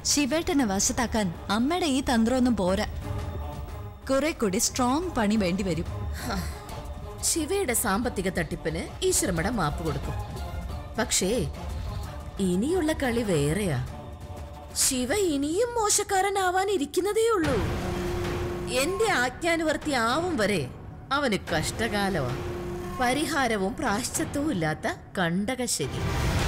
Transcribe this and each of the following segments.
ശിവേട്ടനെ വശത്താക്കാൻ അമ്മയുടെ ഈ തന്ത്രമൊന്നും പോരാ. കുറെ കൂടി സ്ട്രോങ് പണി വേണ്ടി വരും. ശിവയുടെ സാമ്പത്തിക തട്ടിപ്പിന് ഈശ്വരമ്മയുടെ മാപ്പ് കൊടുക്കും. പക്ഷേ ഇനിയുള്ള കളി വേറെയാ. ശിവ ഇനിയും മോശക്കാരനാവാനിരിക്കുന്നതേ ഉള്ളൂ. എന്റെ ആജ്ഞാനുവർത്തി ആവും വരെ അവന് കഷ്ടകാലമാ. പരിഹാരവും പ്രാശ്ചിത്തവും ഇല്ലാത്ത കണ്ടകശരി.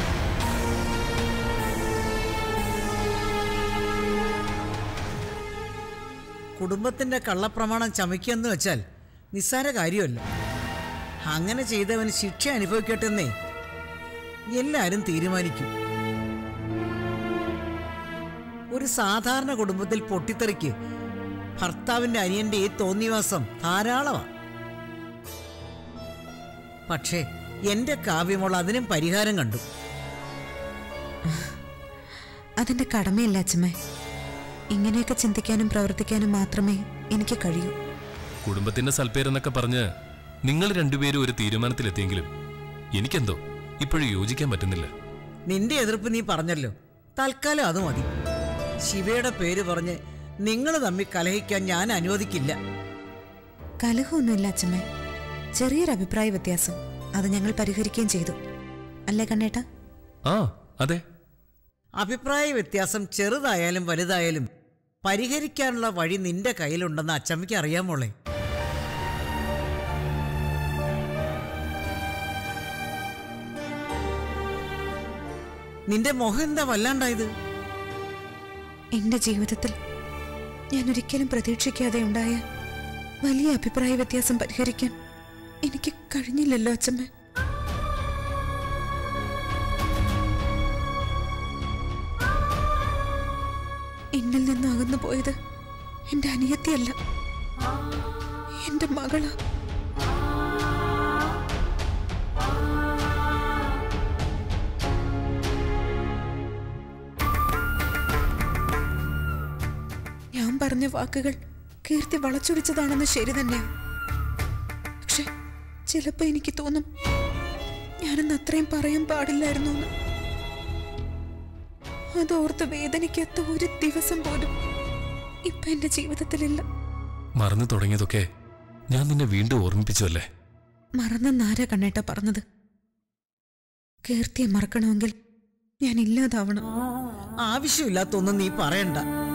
കുടുംബത്തിന്റെ കള്ളപ്രമാണം ചമയ്ക്കെന്ന് വെച്ചാൽ നിസ്സാര കാര്യമല്ല. അങ്ങനെ ചെയ്തവന് ശിക്ഷ അനുഭവിക്കട്ടെന്നേ എല്ലാരും തീരുമാനിക്കും. ഒരു സാധാരണ കുടുംബത്തിൽ പൊട്ടിത്തെറിക്ക് ഭർത്താവിന്റെ അനിയന്റെ ഈ തോന്നിവാസം ധാരാളമാണ്. പക്ഷേ എന്റെ കാവ്യമോൾ അതിനും പരിഹാരം കണ്ടു. അതെന്റെ കടമയല്ല അച്ഛമ്മേ. ഇങ്ങനെയൊക്കെ ചിന്തിക്കാനും പ്രവർത്തിക്കാനും മാത്രമേ എനിക്ക് കഴിയൂ. കുടുംബത്തിന്റെ സൽപ്പേരെന്നൊക്കെ പറഞ്ഞ് നിങ്ങൾ രണ്ടുപേരും ഒരു തീരുമാനത്തിലെത്തിയെങ്കിലും എനിക്കെന്തോ ഇപ്പോഴും യോജിക്കാൻ പറ്റുന്നില്ല. നിന്റെ എതിർപ്പ് നീ പറഞ്ഞല്ലോ, തൽക്കാലം അത് മതി. ശിവയുടെ പേര് പറഞ്ഞ് നിങ്ങൾ തമ്മിൽ കലഹിക്കാൻ ഞാൻ അനുവദിക്കില്ല. കലഹമൊന്നുമില്ല അച്ഛമ്മേ. ചെറിയൊരു അഭിപ്രായ വ്യത്യാസം, അത് ഞങ്ങൾ പരിഹരിക്കുകയും ചെയ്തു. അല്ലേ കണ്ണേട്ടാ? ആ അതെ. അഭിപ്രായ വ്യത്യാസം ചെറുതായാലും വലുതായാലും പരിഹരിക്കാനുള്ള വഴി നിന്റെ കയ്യിലുണ്ടെന്ന് അച്ചമ്മയ്ക്ക് അറിയാമോളെ. നിന്റെ മുഖം എന്താ വല്ലാണ്ടായത്? എന്റെ ജീവിതത്തിൽ ഞാൻ ഒരിക്കലും പ്രതീക്ഷിക്കാതെ ഉണ്ടായ വലിയ അഭിപ്രായ വ്യത്യാസം പരിഹരിക്കാൻ എനിക്ക് കഴിഞ്ഞില്ലല്ലോ അച്ഛമ്മ. എന്നിൽ നിന്ന് അകന്നു പോയത് എന്റെ അനിയത്തിയല്ല, എന്റെ മകളാ. ഞാൻ പറഞ്ഞ വാക്കുകൾ കീർത്തി വളച്ചൊടിച്ചതാണെന്ന് ശരി തന്നെയാ. പക്ഷെ ചിലപ്പോ എനിക്ക് തോന്നും ഞാനന്ന് അത്രയും പറയാൻ പാടില്ലായിരുന്നു എന്ന്. അതോർത്ത് വേദനിക്കാത്ത ഒരു ദിവസം പോലും ഇപ്പൊ എന്റെ ജീവിതത്തിലില്ല. മറന്നു തുടങ്ങിയതൊക്കെ ഞാൻ നിന്നെ വീണ്ടും ഓർമ്മിപ്പിച്ചു അല്ലേ? മറന്നെന്നാരാ കണ്ണേട്ട പറഞ്ഞത്? കീർത്തിയെ മറക്കണമെങ്കിൽ ഞാൻ ഇല്ലാതാവണം. ആവശ്യമില്ലാത്തൊന്നും നീ പറയണ്ട.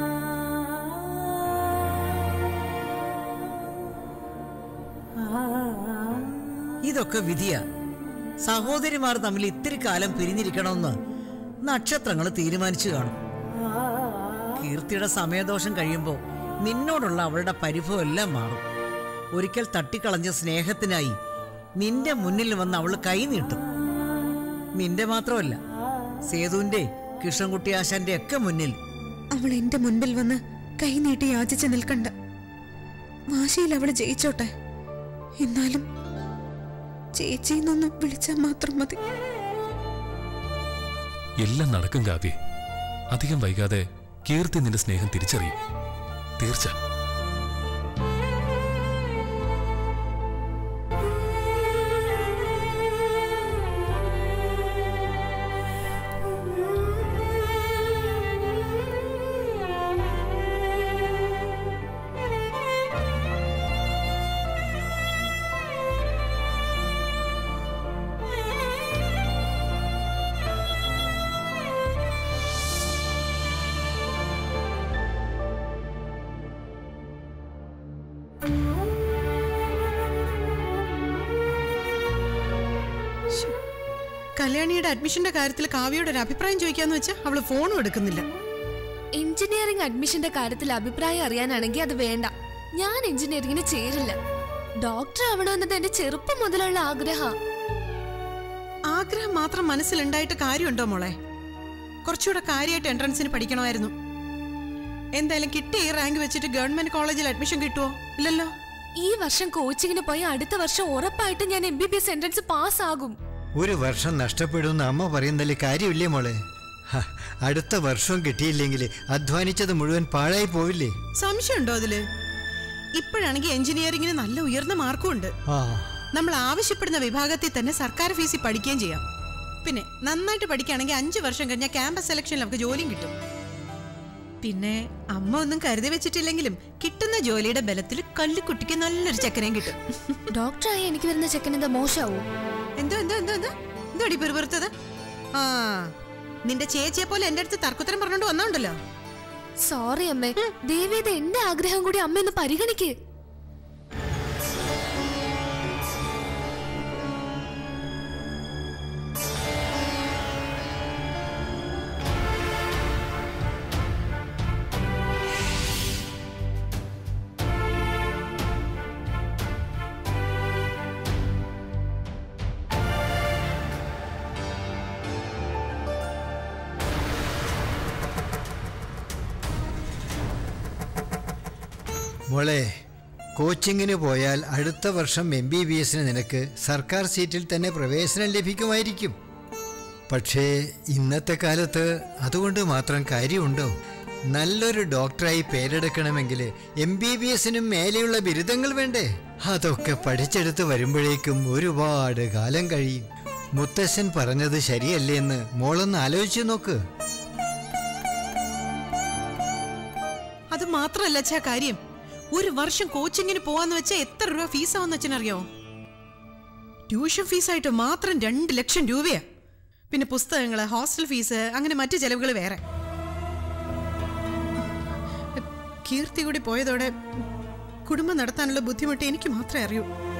ഇതൊക്കെ വിധിയാ. സഹോദരിമാർ തമ്മിൽ ഇത്തിരി കാലം പിരിഞ്ഞിരിക്കണമെന്ന് നക്ഷത്രങ്ങൾ തീരുമാനിച്ചു കാണും. കീർത്തിയുടെ സമയദോഷം കഴിയുമ്പോൾ നിന്നോടുള്ള അവളുടെ പരിഭവം എല്ലാം മാറും. ഒരിക്കൽ തട്ടിക്കളഞ്ഞ സ്നേഹത്തിനായി നിന്റെ മുന്നിൽ വന്ന് അവൾ കൈ നീട്ടും. നിന്റെ മാത്രമല്ല, സേതുവിന്റെ, കൃഷ്ണൻകുട്ടി ആശാന്റെ ഒക്കെ മുന്നിൽ. അവൾ എന്റെ മുൻപിൽ വന്ന് കൈ നീട്ടി യാചിച്ച് നിൽക്കണ്ട. വാശിയിൽ അവള് ജയിച്ചോട്ടെ. എന്നാലും ചേച്ചിന്നൊന്നും വിളിച്ചാൽ മാത്രം മതി. എല്ലാം നടക്കും കാവ്യ. അധികം വൈകാതെ കീർത്തി നിന്റെ സ്നേഹം തിരിച്ചറിയും. തീർച്ച. കല്യാണിയുടെ അഡ്മിഷന്റെ കാര്യത്തിൽ കാവ്യയുടെ ഒരു അഭിപ്രായം ചോദിക്കാന്ന് വെച്ചാൽ അവള് ഫോണും എടുക്കുന്നില്ല. എഞ്ചിനീയറിംഗ് അഡ്മിഷന്റെ കാര്യത്തിൽ അഭിപ്രായം അറിയാനാണെങ്കിൽ അത് വേണ്ട. ഞാൻ എഞ്ചിനീയറിംഗിന് ചേരില്ല. ഡോക്ടർ ആവണമെന്നത് എന്റെ ചെറുപ്പം മുതലുള്ള ആഗ്രഹം. ആഗ്രഹം മാത്രം മനസ്സിലുണ്ടായിട്ട് കാര്യമുണ്ടോ മോളെ? കുറച്ചുകൂടെ കാര്യമായിട്ട് എൻട്രൻസിന് പഠിക്കണമായിരുന്നു. എന്തായാലും കിട്ടിയ ഈ റാങ്ക് വെച്ചിട്ട് ഗവൺമെന്റ് കോളേജിൽ അഡ്മിഷൻ കിട്ടുമോ? ഇല്ലല്ലോ. ഈ വർഷം കോച്ചിങ്ങിന് പോയി അടുത്ത വർഷം ഉറപ്പായിട്ട് ഞാൻ MBBS എൻട്രൻസ് പാസ്സാകും. ഒരു വർഷം നഷ്ടപ്പെടുമെന്ന് അമ്മ പറയുന്നതിൽ കാര്യമില്ലേ മോളെ? അടുത്ത വർഷവും കിട്ടിയില്ലെങ്കിൽ അധ്വാനിച്ചത് മുഴുവൻ പാഴായി പോവില്ലേ? സംശയമുണ്ടോ അതില്? ഇപ്പോഴാണെങ്കിൽ എഞ്ചിനീയറിംഗിന് നല്ല ഉയർന്ന മാർക്കും ഉണ്ട്. നമ്മൾ ആവശ്യപ്പെടുന്ന വിഭാഗത്തിൽ തന്നെ സർക്കാർ ഫീസിൽ പഠിക്കുകയും ചെയ്യാം. പിന്നെ നന്നായിട്ട് പഠിക്കുകയാണെങ്കിൽ 5 വർഷം കഴിഞ്ഞാൽ ക്യാമ്പസ് സെലക്ഷനിൽ നമുക്ക് ജോലിയും കിട്ടും. പിന്നെ അമ്മ ഒന്നും കരുതി വെച്ചിട്ടില്ലെങ്കിലും കിട്ടുന്ന ജോലിയുടെ ബലത്തിൽ കള്ളിക്കുട്ടിക്ക് നല്ലൊരു ചെക്കനെയും കിട്ടും. ഡോക്ടറായി എനിക്ക് വരുന്ന ചെക്കൻ എന്താ മോശമാവോ? എന്തോ എന്തോ എന്തോ എന്തോ എന്തോടി പെറുപെറുത്തത്? ആ, നിന്റെ ചേച്ചിയെ പോലെ എന്റെ അടുത്ത് തർക്കുത്തരം പറഞ്ഞോണ്ട് വന്നോണ്ടല്ലോ. സോറി അമ്മേ, ദേവിയത് എന്റെ ആഗ്രഹം കൂടി അമ്മ ഒന്ന് പരിഗണിക്കേ. മോളെ, കോച്ചിങ്ങിന് പോയാൽ അടുത്ത വർഷം MBBSന് നിനക്ക് സർക്കാർ സീറ്റിൽ തന്നെ പ്രവേശനം ലഭിക്കുമായിരിക്കും. പക്ഷേ ഇന്നത്തെ കാലത്ത് അതുകൊണ്ട് മാത്രം കാര്യമുണ്ടോ? നല്ലൊരു ഡോക്ടറായി പേരെടുക്കണമെങ്കിൽ MBBSനും മേലെയുള്ള ബിരുദങ്ങൾ വേണ്ടേ? അതൊക്കെ പഠിച്ചെടുത്ത് വരുമ്പോഴേക്കും ഒരുപാട് കാലം കഴിയും. മുത്തശ്ശൻ പറഞ്ഞത് ശരിയല്ലേ എന്ന് മോളൊന്ന് ആലോചിച്ച് നോക്ക്. അത് മാത്രല്ല അച്ഛാ കാര്യം, ഒരു വർഷം കോച്ചിങ്ങിന് പോവാന്ന് വെച്ചാൽ എത്ര രൂപ ഫീസാവെന്ന് അച്ഛനറിയോ? ട്യൂഷൻ ഫീസായിട്ട് മാത്രം 2 ലക്ഷം രൂപയാ. പിന്നെ പുസ്തകങ്ങള്, ഹോസ്റ്റൽ ഫീസ്, അങ്ങനെ മറ്റു ചെലവുകൾ വേറെ. കീർത്തി കൂടി പോയതോടെ കുടുംബം നടത്താനുള്ള ബുദ്ധിമുട്ട് എനിക്ക് മാത്രമേ അറിയൂ.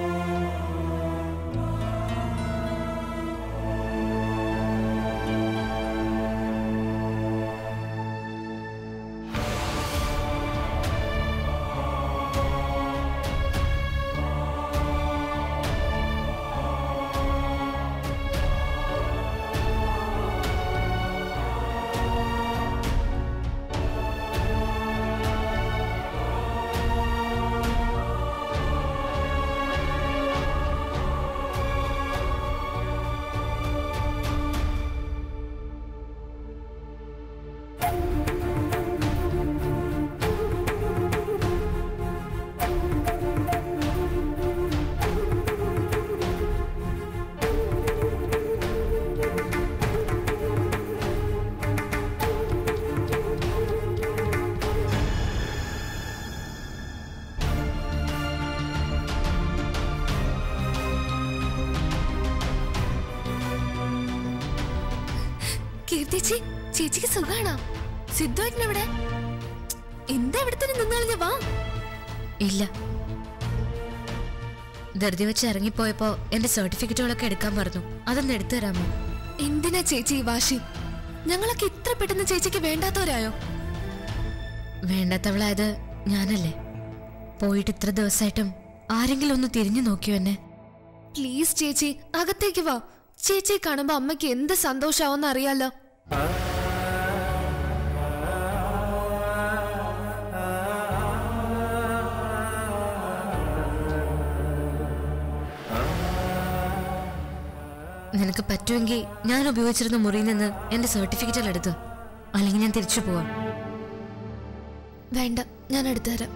കീർത്തിച്ചി, ചേച്ചിക്ക് സുഖാണോ? സിദ്ധുവേട്ടനെവിടെ? എന്താ ഇവിടെ തന്നെ നിന്നാളിഞ്ഞ വാ. ഇല്ല, ധൃതി വെച്ച് ഇറങ്ങിപ്പോയപ്പോ എന്റെ സർട്ടിഫിക്കറ്റുകളൊക്കെ എടുക്കാൻ പറഞ്ഞു. അതൊന്ന് എടുത്തു തരാമോ? എന്തിനാ ചേച്ചി ഈ വാശി? ഞങ്ങളൊക്കെ ഇത്ര പെട്ടെന്ന് ചേച്ചിക്ക് വേണ്ടാത്തവരായോ? വേണ്ടാത്തവളായത് ഞാനല്ലേ? പോയിട്ട് ഇത്ര ദിവസമായിട്ടും ആരെങ്കിലും ഒന്ന് തിരിഞ്ഞു നോക്കിയോ എന്നെ? പ്ലീസ് ചേച്ചി, അകത്തേക്ക് വാ. ചേച്ചിയെ കാണുമ്പോ അമ്മയ്ക്ക് എന്ത് സന്തോഷാവെന്ന് അറിയാലോ. നിനക്ക് പറ്റുമെങ്കിൽ ഞാൻ ഉപയോഗിച്ചിരുന്ന മുറിയിൽ നിന്ന് എന്റെ സർട്ടിഫിക്കറ്റുകൾ എടുത്തു, അല്ലെങ്കിൽ ഞാൻ തിരിച്ചു പോവാം. വേണ്ട, ഞാൻ എടുത്തു തരാം.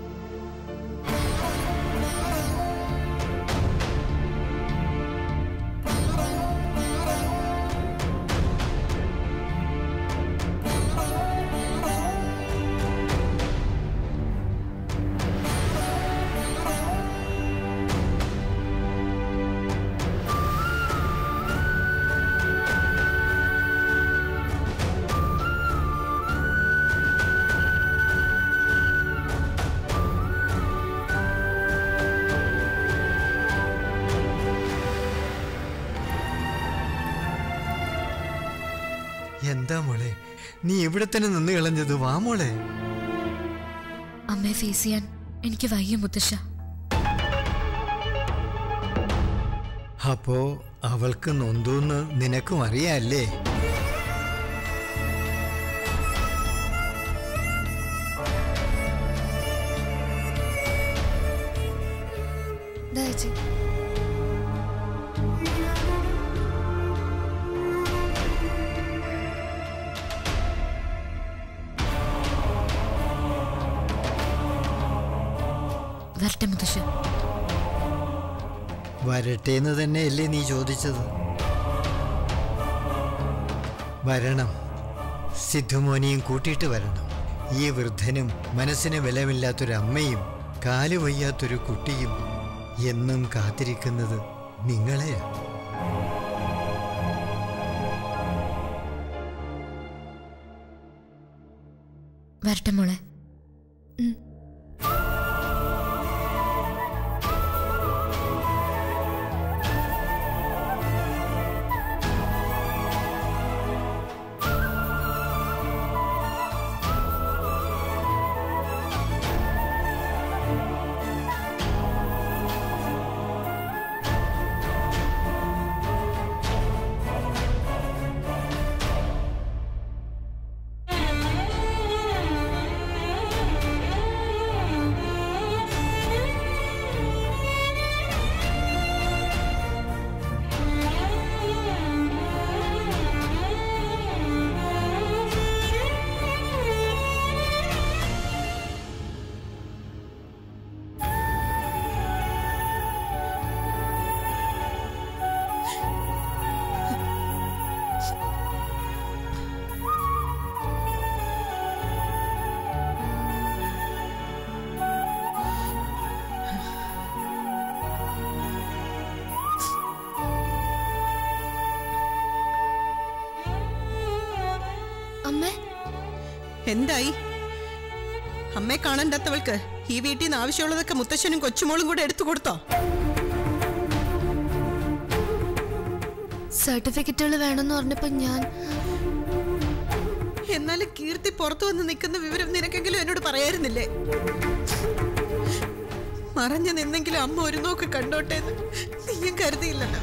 എന്താ മോളെ, നീ ഇവിടെ തന്നെ നിന്ന് കളഞ്ഞത്? വാ മോളെ. അമ്മയെ ഫേസ് ചെയ്യാൻ എനിക്ക് വയ്യ മുത്തശ്ശ. അപ്പോ അവൾക്ക് നൊന്തൂന്ന് നിനക്കും അറിയാല്ലേ? വരട്ടെ മുത്തശ്ശ. വരട്ടേന്ന് തന്നെയല്ലേ നീ ചോദിച്ചത്? വരണം, സിദ്ധുമോനിയും കൂട്ടിയിട്ട് വരണം. ഈ വൃദ്ധനും മനസ്സിന് ബലമില്ലാത്തൊരമ്മയും കാല് വയ്യാത്തൊരു കുട്ടിയും എന്നും കാത്തിരിക്കുന്നത് നിങ്ങളെയാ. വരട്ടെ മോളെ. എന്തായി? അമ്മയെ കാണണ്ടാത്തവൾക്ക് ഈ വീട്ടിൽ നിന്ന് ആവശ്യമുള്ളതൊക്കെ മുത്തശ്ശനും കൊച്ചുമോളും കൂടെ എടുത്തു കൊടുത്തോ? സർട്ടിഫിക്കറ്റുകൾ വേണമെന്ന് പറഞ്ഞപ്പോ ഞാൻ എന്നാലും കീർത്തി പുറത്തു വന്ന് നിൽക്കുന്ന വിവരം നിനക്കെങ്കിലും എന്നോട് പറയായിരുന്നില്ലേ? മറഞ്ഞു നിന്നെങ്കിലും അമ്മ ഒരു നോക്ക് കണ്ടോട്ടെ എന്ന് നീയും കരുതിയില്ലല്ലോ.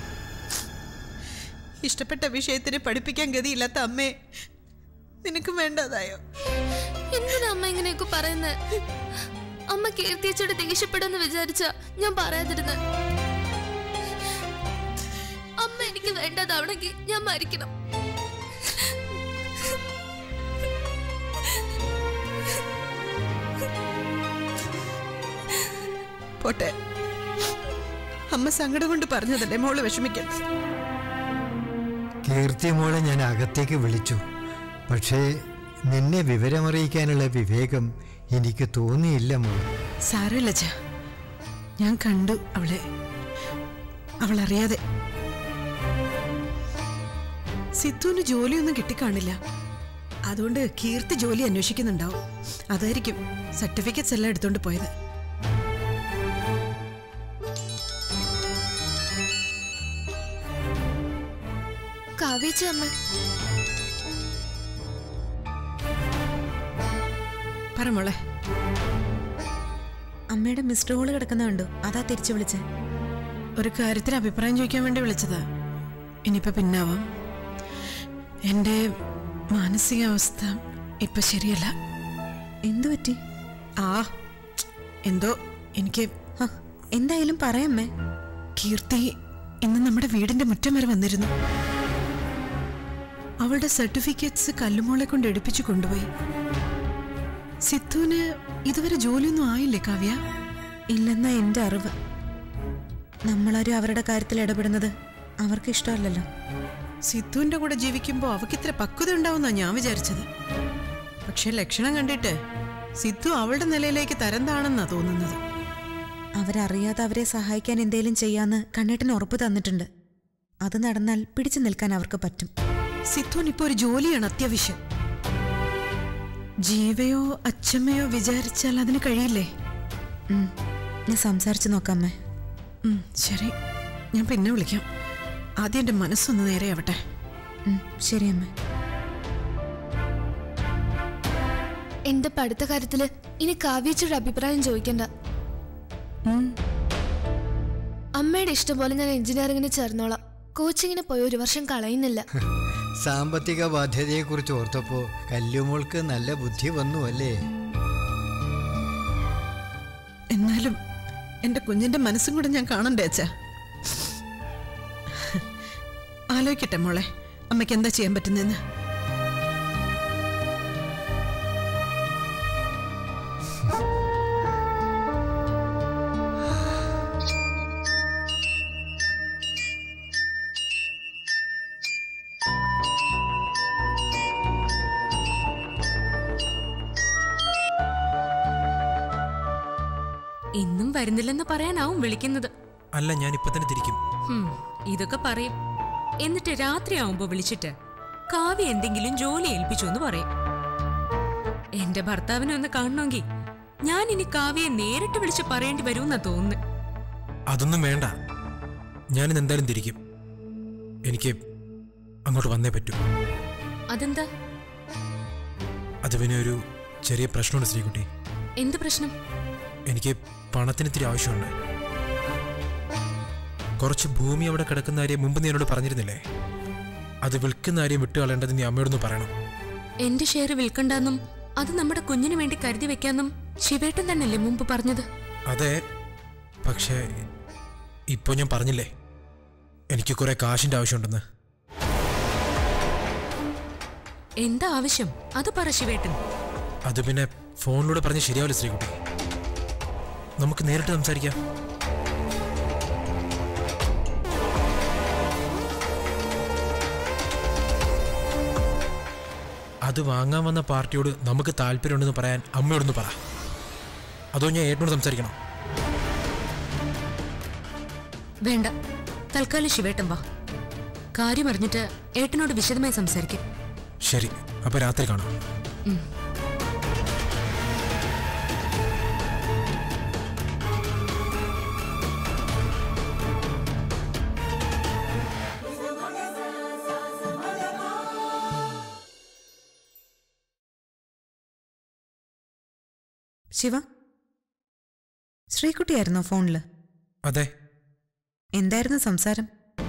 ഇഷ്ടപ്പെട്ട വിഷയത്തിന് പഠിപ്പിക്കാൻ ഗതിയില്ലാത്ത അമ്മയെ നിനക്ക് വേണ്ടതായോ? എന്തിനാ അമ്മ ഇങ്ങനെയൊക്കെ പറയുന്നത്? അമ്മ കീർത്തിയച്ചോട് ദേഷ്യപ്പെടുമെന്ന് വിചാരിച്ച ഞാൻ പറയാതിരുന്നത്. അമ്മ എനിക്ക് വേണ്ടതാവണമെങ്കിൽ ഞാൻ മരിക്കണം. പോട്ടെ, അമ്മ സങ്കടം കൊണ്ട് പറഞ്ഞതല്ലേ, മോള് വിഷമിക്കാൻ. കീർത്തി മോളെ ഞാൻ അകത്തേക്ക് വിളിച്ചു. പക്ഷേ നിന്നെ വിവരമറിയിക്കാനുള്ള വിവേകം എനിക്ക് തോന്നിയില്ല മോൾ. സാരമില്ല ചാ, ഞാൻ കണ്ടു അവളെ. അവളറിയാതെ. സിദ്ധുവിന് ജോലിയൊന്നും കിട്ടിക്കാണില്ല. അതുകൊണ്ട് കീർത്തി ജോലി അന്വേഷിക്കുന്നുണ്ടാവും. അതായിരിക്കും സർട്ടിഫിക്കറ്റ്സ് എല്ലാം എടുത്തോണ്ട് പോയത്. കാവ്യച്ച അമ്മ പറ മോളെ. അമ്മയുടെ മിസ്ഡ് കോള് കിടക്കുന്നുണ്ടോ? അതാ തിരിച്ചു വിളിച്ചേ. ഒരു കാര്യത്തിൽ അഭിപ്രായം ചോദിക്കാൻ വേണ്ടി വിളിച്ചതാ. ഇനിയിപ്പോ പിന്നാവാം. എൻ്റെ മാനസികാവസ്ഥ ഇപ്പൊ ശരിയല്ല. എന്തു പറ്റി? എന്തോ എനിക്ക്. എന്തായാലും പറയാമ്മേ. കീർത്തി ഇന്ന് നമ്മുടെ വീടിന്റെ മുറ്റം വരെ വന്നിരുന്നു. അവളുടെ സർട്ടിഫിക്കറ്റ്സ് കല്ലുമോളെ കൊണ്ട് എടുപ്പിച്ചു കൊണ്ടുപോയി. സിദ്ധുവിന് ഇതുവരെ ജോലിയൊന്നും ആയില്ലേ കാവ്യ? ഇല്ലെന്നാ എൻ്റെ അറിവ്. നമ്മളാരും അവരുടെ കാര്യത്തിൽ ഇടപെടുന്നത് അവർക്ക് ഇഷ്ടമല്ലല്ലോ. സിദ്ധുവിന്റെ കൂടെ ജീവിക്കുമ്പോൾ അവൾക്ക് ഇത്ര പക്വത ഉണ്ടാവുന്നാ ഞാൻ വിചാരിച്ചത്. പക്ഷെ ലക്ഷണം കണ്ടിട്ട് സിദ്ധു അവളുടെ നിലയിലേക്ക് തരം താണെന്നാ തോന്നുന്നത്. അവരറിയാതെ അവരെ സഹായിക്കാൻ എന്തേലും ചെയ്യാന്ന് കണ്ണേട്ടന് ഉറപ്പ് തന്നിട്ടുണ്ട്. അത് നടന്നാൽ പിടിച്ചു നിൽക്കാൻ അവർക്ക് പറ്റും. സിദ്ധുവിന് ഇപ്പോൾ ഒരു ജോലിയാണ് അത്യാവശ്യം. ജീവയോ അച്ഛമ്മയോ വിചാരിച്ചാൽ അതിന് കഴിയില്ലേ? ഞാൻ സംസാരിച്ചു നോക്കാമേ. ശരി, ഞാൻ പിന്നെ വിളിക്കാം. ആദ്യം എൻ്റെ മനസ്സൊന്ന് നേരെയാവട്ടെ. ശരി അമ്മ. എന്റെ പഠിത്ത കാര്യത്തില് ഇനി കാവ്യച്ചയുടെ അഭിപ്രായം ചോദിക്കണ്ട. അമ്മയുടെ ഇഷ്ടം പോലെ ഞാൻ എഞ്ചിനീയറിംഗിന് ചേർന്നോളാം. കോച്ചിങ്ങിന് പോയി 1 വർഷം കളയുന്നില്ല. സാമ്പത്തിക ബാധ്യതയെക്കുറിച്ച് ഓർത്തപ്പോ കല്ലുമോൾക്ക് നല്ല ബുദ്ധി വന്നു അല്ലേ? എന്നാലും എന്റെ കുഞ്ഞിന്റെ മനസ്സും കൂടെ ഞാൻ കാണണ്ടേ അച്ഛാ? ആലോചിക്കട്ടെ മോളെ, അമ്മയ്ക്ക് എന്താ ചെയ്യാൻ പറ്റുന്നെന്ന്. വരുന്നില്ലെന്ന് പറയാനാവും വിളിക്കുന്നത്. അല്ല, ഞാൻ ഇപ്പൊ തന്നെ തിരിക്കും. ഇതൊക്കെ പറയും. എന്നിട്ട് രാത്രിയാവുമ്പോ വിളിച്ചിട്ട് കാവ്യ എന്തെങ്കിലും ജോലി ഏൽപ്പിച്ചു എന്ന് പറയും. എന്റെ ഭർത്താവിനെ ഒന്ന് കാണണമെങ്കിൽ ഞാൻ ഇനി കാവ്യയെ നേരിട്ട് വിളിച്ച് പറയേണ്ടി വരുമെന്നാ തോന്നുന്നു. അതൊന്നും വേണ്ട, ഞാനിന്ന് എന്തായാലും തിരിക്കും. എനിക്ക് അങ്ങോട്ട് വന്നേ പറ്റൂ. അതെന്താ? അത് പിന്നെ ഒരു ചെറിയ പ്രശ്നമുണ്ട് ശ്രീകുട്ടി. എന്ത് പ്രശ്നം? എനിക്ക് പണത്തിന് ഇത്തിരി ആവശ്യമുണ്ട്. കുറച്ച് ഭൂമി അവിടെ കിടക്കുന്ന കാര്യം മുമ്പ് നീ എന്നോട് പറഞ്ഞിരുന്നില്ലേ? അത് വിൽക്കുന്ന കാര്യം വിട്ടുകളയേണ്ടത് നീ അമ്മയോടൊന്ന് പറയണം. എന്റെ ഷെയർ വിൽക്കണ്ടെന്നും അത് നമ്മുടെ കുഞ്ഞിന് വേണ്ടി കരുതി വെക്കാന്നും ശിവേട്ടൻ തന്നെയല്ലേ മുമ്പ് പറഞ്ഞത്? അതെ, പക്ഷേ ഇപ്പൊ ഞാൻ പറഞ്ഞില്ലേ എനിക്ക് കുറെ കാശിന്റെ ആവശ്യമുണ്ടെന്ന്. എന്താ ആവശ്യം? അത് പറ ശിവേട്ടൻ. അത് പിന്നെ ഫോണിലൂടെ പറഞ്ഞ് ശരിയാവില്ല ശ്രീകുട്ടി. നമുക്ക് നേരിട്ട് സംസാരിക്കാം. അത് വാങ്ങാൻ വന്ന പാർട്ടിയോട് നമുക്ക് താല്പര്യമുണ്ടെന്ന് പറയാൻ അമ്മയോടൊന്ന് പറ. അതോ ഞാൻ ഏട്ടനോട് സംസാരിക്കണം? വേണ്ട, തൽക്കാലം ശിവേട്ടൻ വാ. കാര്യം അറിഞ്ഞിട്ട് ഏട്ടനോട് വിശദമായി സംസാരിക്കും. ശരി, അപ്പൊ രാത്രി കാണാം. ശിവ, ശ്രീകുട്ടിയായിരുന്നോ ഫോണില്? അതെ. എന്തായിരുന്നു സംസാരം?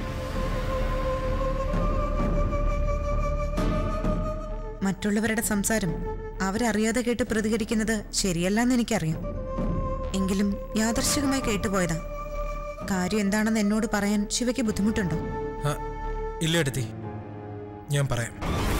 മറ്റുള്ളവരുടെ സംസാരം അവരറിയാതെ കേട്ട് പ്രതികരിക്കുന്നത് ശരിയല്ലെന്ന് എനിക്കറിയാം. എങ്കിലും യാദർശികമായി കേട്ടുപോയതാ. കാര്യം എന്താണെന്ന് എന്നോട് പറയാൻ ശിവയ്ക്ക് ബുദ്ധിമുട്ടുണ്ടോ? ഇല്ല എടുത്തി, ഞാൻ പറയാം.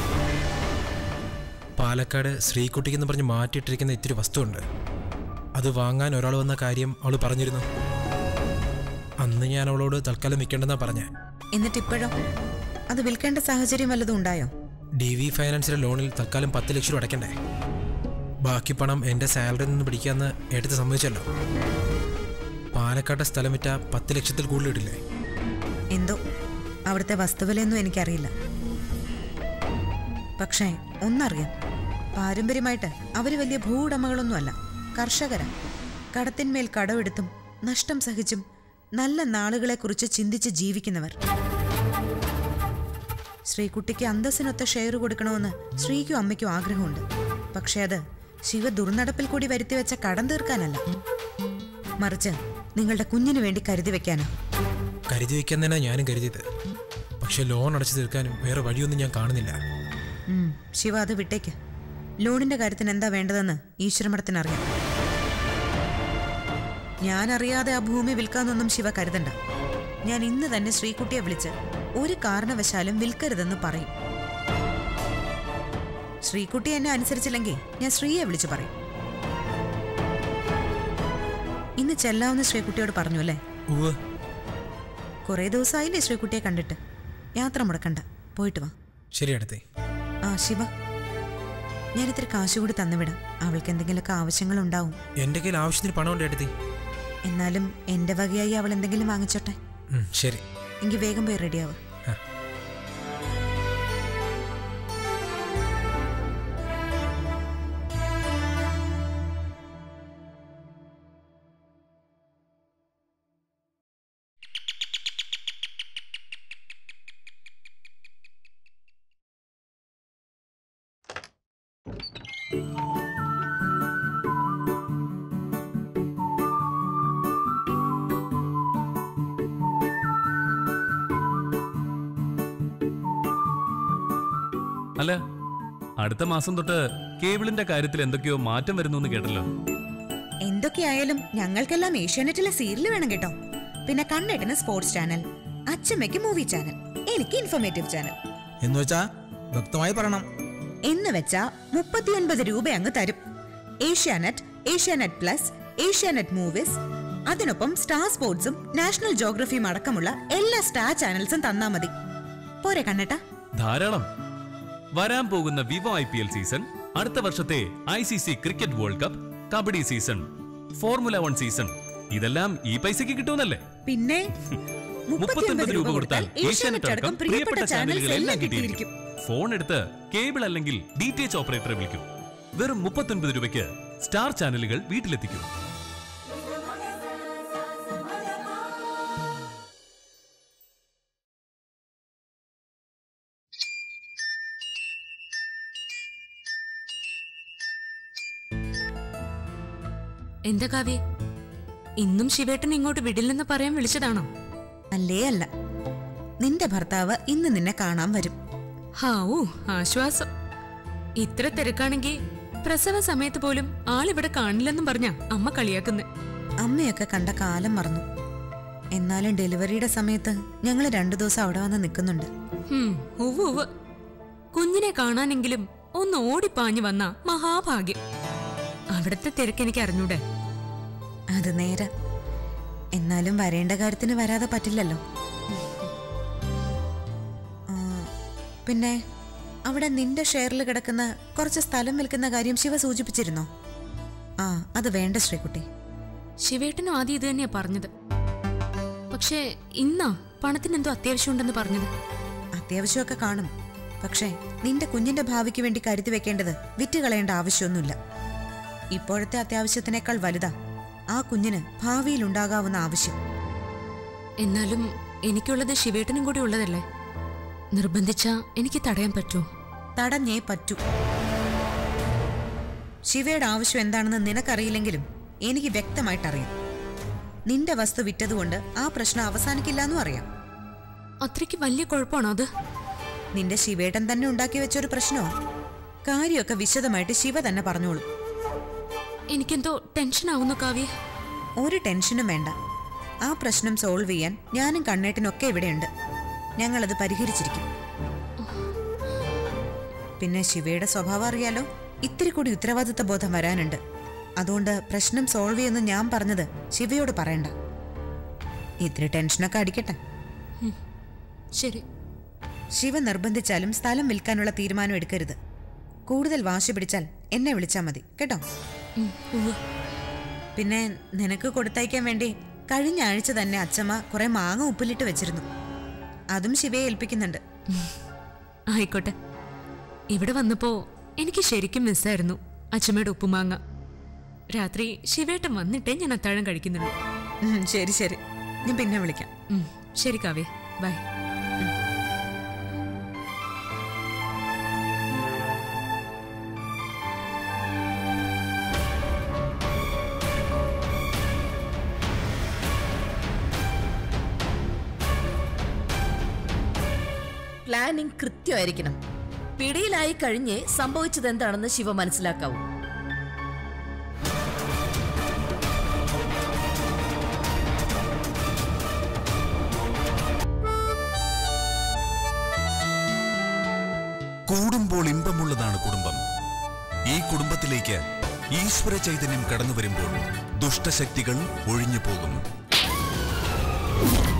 പാലക്കാട് ശ്രീകുട്ടിക്കെന്ന് പറഞ്ഞ് മാറ്റിയിട്ടിരിക്കുന്ന ഇത്തിരി വസ്തുണ്ട്. അത് വാങ്ങാൻ ഒരാൾ വന്ന കാര്യം അവൾ പറഞ്ഞിരുന്നു. അന്ന് ഞാൻ അവളോട് തൽക്കാലം നിൽക്കേണ്ടെന്നാ പറഞ്ഞേ. എന്നിട്ടിപ്പോഴോ അത് വിൽക്കേണ്ട സാഹചര്യം വല്ലതും ഉണ്ടായോ? DV ഫൈനാൻസിലെ ലോണിൽ തൽക്കാലം 10 ലക്ഷം രൂപ അടയ്ക്കണ്ടേ? ബാക്കി പണം എൻ്റെ സാലറിയിൽ നിന്ന് പിടിക്കാമെന്ന് എടുത്ത് സമ്മതിച്ചല്ലോ. പാലക്കാട്ടെ സ്ഥലം വിറ്റ 10 ലക്ഷത്തിൽ കൂടുതൽ ഇടില്ലേ? എന്തോ അവിടുത്തെ വസ്തുവിലൊന്നും എനിക്കറിയില്ല. പക്ഷേ ഒന്നറിയാം, പാരമ്പര്യമായിട്ട് അവര് വലിയ ഭൂവുടമകളൊന്നുമല്ല, കർഷകരാ. കടത്തിന്മേൽ കടമെടുത്തും നഷ്ടം സഹിച്ചും നല്ല നാളുകളെക്കുറിച്ച് ചിന്തിച്ച് ജീവിക്കുന്നവർ. ശ്രീകുട്ടിക്ക് അന്തസ്സിനൊത്ത ഷെയർ കൊടുക്കണമെന്ന് ശ്രീക്കും അമ്മയ്ക്കും ആഗ്രഹമുണ്ട്. പക്ഷെ അത് ശിവ ദുർനടപ്പിൽ കൂടി വരുത്തിവെച്ച കടം തീർക്കാനല്ല, മറിച്ച് നിങ്ങളുടെ കുഞ്ഞിന് വേണ്ടി കരുതി വെക്കാനാ. കരുതി വെക്കാൻ തന്നെ ഞാനും കരുതിയത്. പക്ഷെ ലോൺ അടച്ചു തീർക്കാനും വേറെ വഴിയൊന്നും ഞാൻ കാണുന്നില്ല. ശിവ, അത് വിട്ടേക്ക്. ലോണിന്റെ കാര്യത്തിന് എന്താ വേണ്ടതെന്ന് ഈശ്വരമഠത്തിനറിയാം. ഞാനറിയാതെ ആ ഭൂമി വിൽക്കാന്നൊന്നും ശിവ കരുതണ്ട. ഞാൻ ഇന്ന് തന്നെ ശ്രീകുട്ടിയെ വിളിച്ച് ഒരു കാരണവശാലും വിൽക്കരുതെന്ന് പറയും. ശ്രീകുട്ടി എന്നെ അനുസരിച്ചില്ലെങ്കിൽ ഞാൻ ശ്രീയെ വിളിച്ചു പറയും. ഇന്ന് ചെല്ലാവുന്ന ശ്രീകുട്ടിയോട് പറഞ്ഞു അല്ലേ? കുറെ ദിവസമായില്ലേ ശ്രീകുട്ടിയെ കണ്ടിട്ട്? യാത്ര മുടക്കണ്ട, പോയിട്ട് വാ. ശരി അടുത്തേ. ആ ശിവ, ഞാനിത്തിരി കാശ് കൂടി തന്നുവിടാം. അവൾക്ക് എന്തെങ്കിലുമൊക്കെ ആവശ്യങ്ങളുണ്ടാവും. എന്റെ കയ്യിൽ ആവശ്യത്തിന് പണമുണ്ട് അടുത്തേ. എന്നാലും എന്റെ വകയായി അവൾ എന്തെങ്കിലും വാങ്ങിച്ചോട്ടെ. ശരി, എങ്കിൽ വേഗം പോയി റെഡിയാവും. അല്ല, അടുത്ത മാസം തൊട്ട് കേബിളിന്റെ കാര്യത്തിൽ എന്തൊക്കെയോ മാറ്റം വരുന്നു കേട്ടല്ലോ. എന്തൊക്കെയായാലും ഞങ്ങൾക്കെല്ലാം ഏഷ്യാനെറ്റിലെ സീരിയൽ വേണം കേട്ടോ. പിന്നെ കണ്ണേട്ടന് സ്പോർട്സ് ചാനൽ, അച്ഛമ്മയ്ക്ക് മൂവി ചാനൽ, എനിക്ക് ഇൻഫോർമേറ്റീവ് ചാനൽ. എന്നുവെച്ചാ വ്യക്തമായി പറയണം. എന്ന് വെച്ചാ 39 രൂപ അങ്ങ് തരും. ഏഷ്യാനെറ്റ്, ഏഷ്യാനെറ്റ് പ്ലസ്, ഏഷ്യാനെറ്റ് മൂവീസ്, അതിനൊപ്പം സ്റ്റാർ സ്പോർട്സും നാഷണൽ ജോഗ്രഫിയും അടക്കമുള്ള എല്ലാ സ്റ്റാർ ചാനൽസും തന്നാ മതി. പോരെ കണ്ണേട്ടാ? ധാരാളം. വരാൻ പോകുന്ന വിവോ IPL സീസൺ, അടുത്ത വർഷത്തെ ICC cricket world cup, kabaddi season, formula 1 season, ഇതെല്ലാം ഈ പൈസക്ക് കിട്ടുമെന്നല്ലേ? പിന്നെ 39 രൂപ കൊടുത്താൽ ഏഷ്യാനെറ്റ് അടക്കം പ്രിയപ്പെട്ട ചാനലുകൾ എല്ലാം കിട്ടിയിരിക്കും. ഫോൺ എടുത്ത് കേബിൾ അല്ലെങ്കിൽ DTH ഓപ്പറേറ്ററെ വിളിക്കും. വെറും 39 രൂപയ്ക്ക് സ്റ്റാർ ചാനലുകൾ വീട്ടിലെത്തിക്കും. എന്താ കാവ്യ, ഇന്നും ശിവേട്ടൻ ഇങ്ങോട്ട് വിടില്ലെന്ന് പറയാൻ വിളിച്ചതാണോ? അല്ലേ അല്ല, നിന്റെ ഭർത്താവ് ഇന്ന് നിന്നെ കാണാൻ വരും. ഹാവൂ, ആശ്വാസം. ഇത്ര തിരക്കാണെങ്കിൽ പ്രസവ സമയത്ത് പോലും ആളിവിടെ കാണില്ലെന്നും പറഞ്ഞ അമ്മ കളിയാക്കുന്നെ. അമ്മയൊക്കെ കണ്ട കാലം മറന്നു. എന്നാലും ഡെലിവറിയുടെ സമയത്ത് ഞങ്ങൾ 2 ദിവസം അവിടെ വന്ന് നിൽക്കുന്നുണ്ട്. ഉവ്വ് കുഞ്ഞിനെ കാണാനെങ്കിലും ഒന്ന് ഓടിപ്പാഞ്ഞു വന്ന മഹാഭാഗ്യം. അവിടുത്തെ തിരക്കെനിക്ക് അറിഞ്ഞൂടെ? അത് നേരെ. എന്നാലും വരേണ്ട കാര്യത്തിന് വരാതെ പറ്റില്ലല്ലോ. പിന്നെ അവിടെ നിന്റെ ഷെയറിൽ കിടക്കുന്ന കുറച്ച് സ്ഥലം വിൽക്കുന്ന കാര്യം ശിവ സൂചിപ്പിച്ചിരുന്നോ? അത് വേണ്ട ശ്രീകുട്ടി. ശിവേട്ടനും ആദ്യം ഇത് തന്നെയാ പറഞ്ഞത്. പക്ഷേ ഇന്നാ പണത്തിന് എന്തോ അത്യാവശ്യമുണ്ടെന്ന് പറഞ്ഞത്. അത്യാവശ്യമൊക്കെ കാണും. പക്ഷേ നിന്റെ കുഞ്ഞിന്റെ ഭാവിക്ക് വേണ്ടി കരുതി വെക്കേണ്ടത് വിറ്റുകളയേണ്ട ആവശ്യമൊന്നുമില്ല. ഇപ്പോഴത്തെ അത്യാവശ്യത്തിനേക്കാൾ വലുതാ ആ കുഞ്ഞിന് ഭാവിയിൽ ഉണ്ടാകാവുന്ന ആവശ്യം. എന്നാലും എനിക്കുള്ളത് ശിവേട്ടനും കൂടി ഉള്ളതല്ലേ? നിർബന്ധിച്ചാ എനിക്ക് തടയാൻ പറ്റുമോ? തടഞ്ഞേ പറ്റൂ. ശിവയുടെ ആവശ്യം എന്താണെന്ന് നിനക്കറിയില്ലെങ്കിലും എനിക്ക് വ്യക്തമായിട്ടറിയാം. നിന്റെ വസ്തു വിറ്റതുകൊണ്ട് ആ പ്രശ്നം അവസാനിക്കില്ല എന്നും അറിയാം. അത്രയ്ക്ക് വലിയ കുഴപ്പമാണോ അത്? നിന്റെ ശിവേട്ടൻ തന്നെ ഉണ്ടാക്കി വെച്ചൊരു പ്രശ്നമോ? കാര്യമൊക്കെ വിശദമായിട്ട് ശിവ തന്നെ പറഞ്ഞോളൂ. എനിക്കെന്തോ ടെൻഷൻ ആവുന്നു കാവ്യ. ഒരു ടെൻഷനും വേണ്ട. ആ പ്രശ്നം സോൾവ് ചെയ്യാൻ ഞാനും കണ്ണേട്ടനൊക്കെ ഇവിടെയുണ്ട്. ഞങ്ങളത് പരിഹരിച്ചിരിക്കും. പിന്നെ ശിവയുടെ സ്വഭാവം അറിയാലോ, ഇത്തിരി കൂടി ഉത്തരവാദിത്ത ബോധം വരാനുണ്ട്. അതുകൊണ്ട് പ്രശ്നം സോൾവ് ചെയ്യുന്ന ഞാൻ പറഞ്ഞത് ശിവയോട് പറയണ്ട. ഇത്തിരി ടെൻഷനൊക്കെ അടിക്കട്ടെ. ശരി. ശിവ നിർബന്ധിച്ചാലും സ്ഥലം വിൽക്കാനുള്ള തീരുമാനം എടുക്കരുത്. കൂടുതൽ വാശി പിടിച്ചാൽ എന്നെ വിളിച്ചാൽ മതി കേട്ടോ. പിന്നെ നിനക്ക് കൊടുത്തയക്കാൻ വേണ്ടി കഴിഞ്ഞ ആഴ്ച തന്നെ അച്ഛമ്മ കുറെ മാങ്ങ ഉപ്പിലിട്ട് വെച്ചിരുന്നു. അതും ശിവയെ ഏൽപ്പിക്കുന്നുണ്ട്. ആയിക്കോട്ടെ. ഇവിടെ വന്നപ്പോ എനിക്ക് ശരിക്കും മിസ്സായിരുന്നു അച്ഛമ്മയുടെ ഉപ്പുമാങ്ങ. രാത്രി ശിവേട്ടൻ വന്നിട്ടേ ഞാൻ അത്താഴം കഴിക്കുന്നുള്ളൂ. ശരി ശരി, ഞാൻ പിന്നെ വിളിക്കാം. ശരി കാവ്യ, ബൈ. പ്ലാനിംഗ് കൃത്യമായിരിക്കണം. പിടിയിലായി കഴിഞ്ഞ് സംഭവിച്ചത് എന്താണെന്ന് ശിവ മനസ്സിലാക്കാവൂ. കൂടുമ്പോൾ ഇമ്പമുള്ളതാണ് കുടുംബം. ഈ കുടുംബത്തിലേക്ക് ഈശ്വര ചൈതന്യം കടന്നു വരുമ്പോൾ ദുഷ്ടശക്തികൾ ഒഴിഞ്ഞു പോകും.